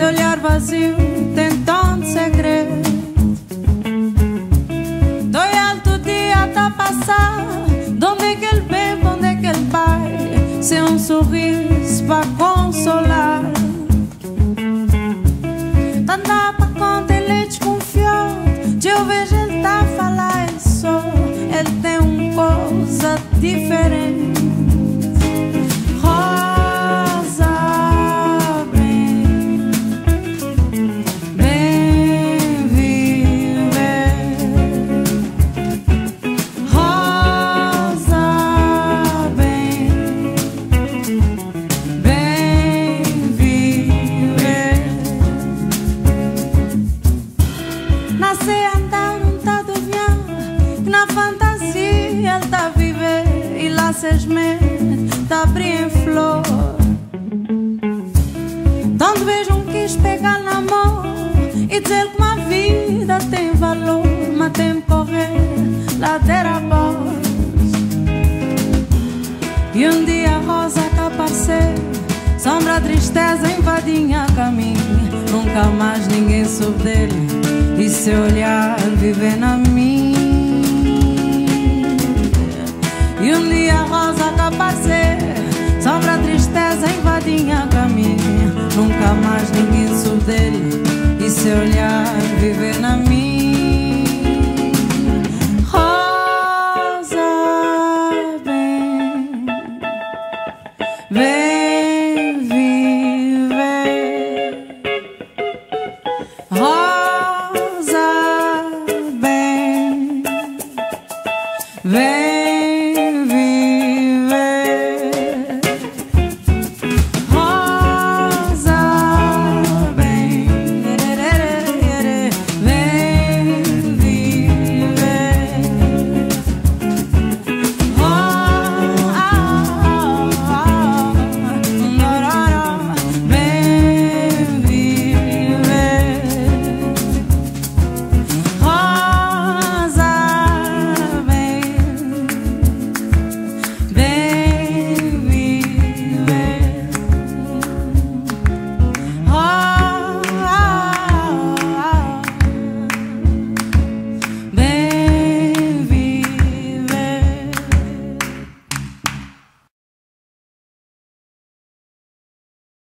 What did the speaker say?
seu olhar vazio tem tanto segredo. Doi alto dia tá passar, onde é que ele bebe, onde é que ele vai, sem um sorriso pra consolar. Tá andando pra conta, ele é desconfiado, de eu vejo ele tá a falar, ele só, ele tem uma coisa diferente. Nascer andar não tá adivinhando, que na fantasia ele tá a viver, e lá se esmera, tá a abrir em flor. Tanto vejo um quis pegar na mão e dizer que uma vida tem valor, mas tem que correr ladeira abaixo. E um dia a rosa cá aparecer, sombra, tristeza invadinha caminho, nunca mais ninguém soube dele, e seu olhar viver na minha. E um dia a rosa cá aparecer, sombra, tristeza invadinha caminho, nunca mais ninguém soube dele, e seu olhar viver na minha.